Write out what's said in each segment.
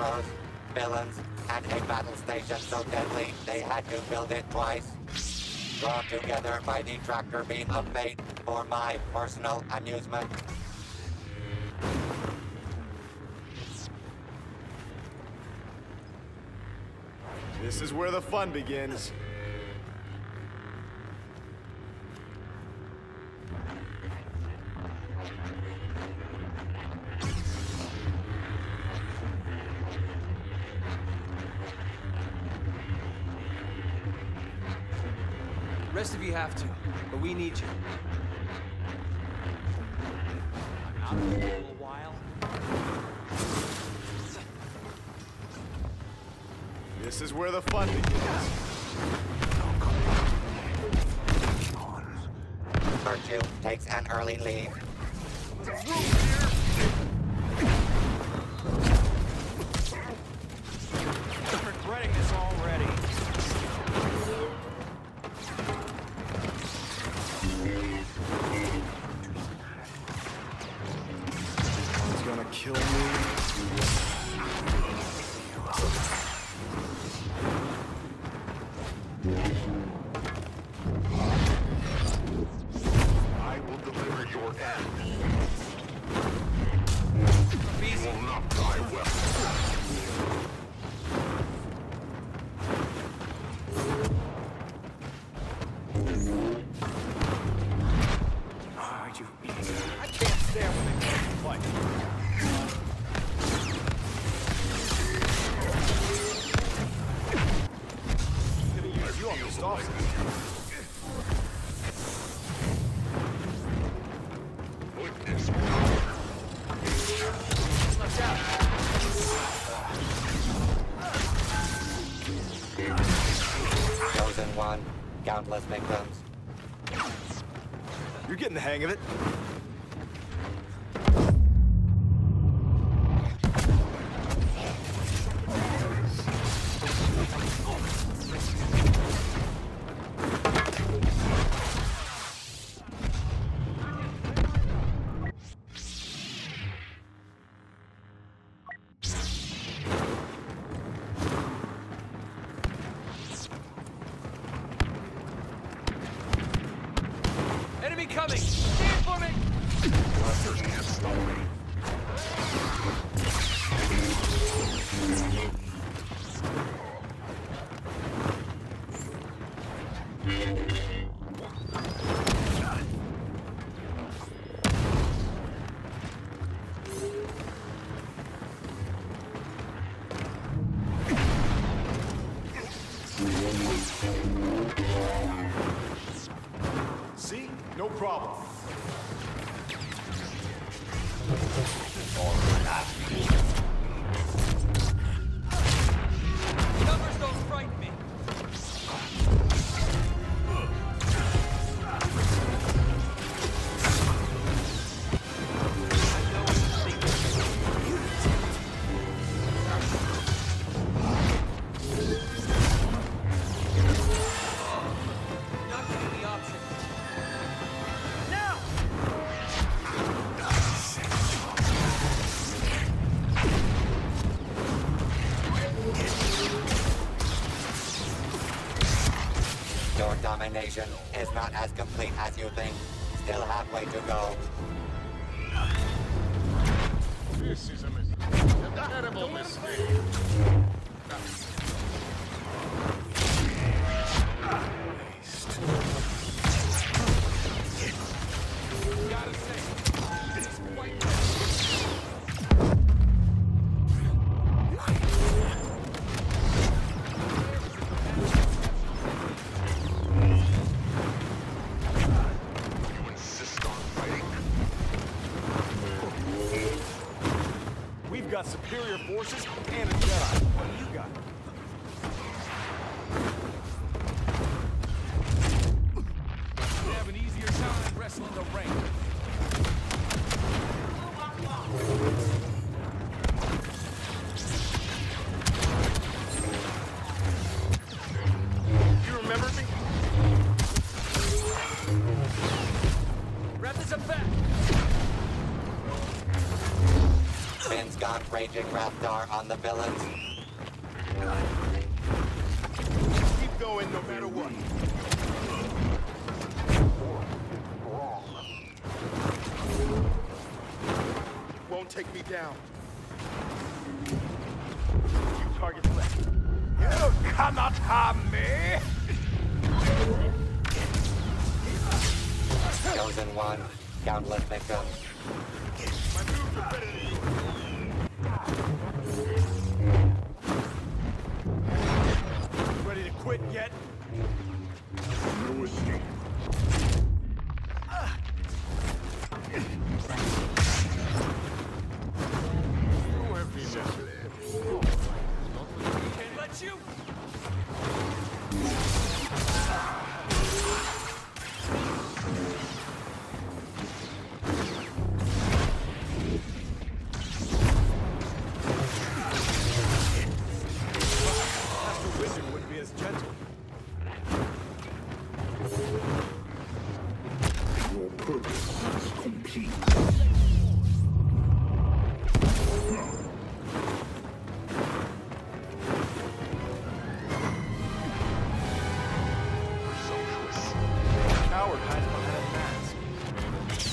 heroes, villains, and a battle station so deadly they had to build it twice. Drawn together by the tractor beam of fate for my personal amusement. This is where the fun begins. The rest of you have to, but we need you. I'm out for a little while. This is where the fun begins. Virtue takes an early leave. I'm regretting this already. It's gonna kill me. I will deliver your end. Easy. You will not die well. Ah, you idiot. I can't stand when they come to fight. Gonna use you on this officer. Witness Watch out. Chosen one, countless victims. You're getting the hang of it. Enemy coming! Stand for me! Monsters can't stop me. See? No problem. Numbers don't frighten me. I know what you think. Not giving the option. Now! Your domination is not as complete as you think. Still halfway to go. This is a mistake. A terrible mistake. Gotta say, it's quite You insist on fighting? We've got superior forces and a Jedi. What do you got? You have an easier time than wrestling the ring. You remember me? Wrap this up fast. Finn's got beyond raging Raptor on the villains. Keep going no matter what. Won't take me down. Few targets left. You cannot harm me! Chosen one, countless victims. My moves are better than you. Ready to quit yet? No escape. You have been misled. Can't let you! Master Wizard wouldn't be as gentle. Your purpose is complete. Coward hides behind a mask.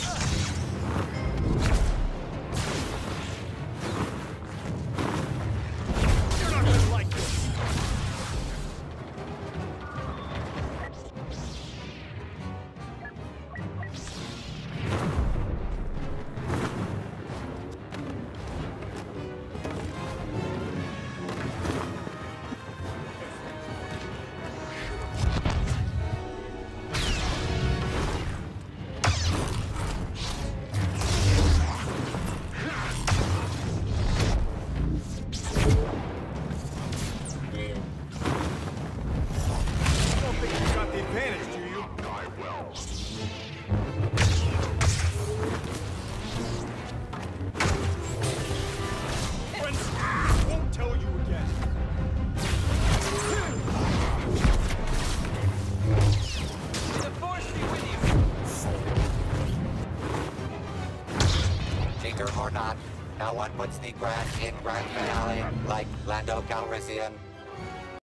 You're not gonna like this! You don't think you got the advantage, do you? I will. Friends, won't tell you again. The force be with you. Cheater or not, no one puts the grand in grand finale like Lando Calrissian.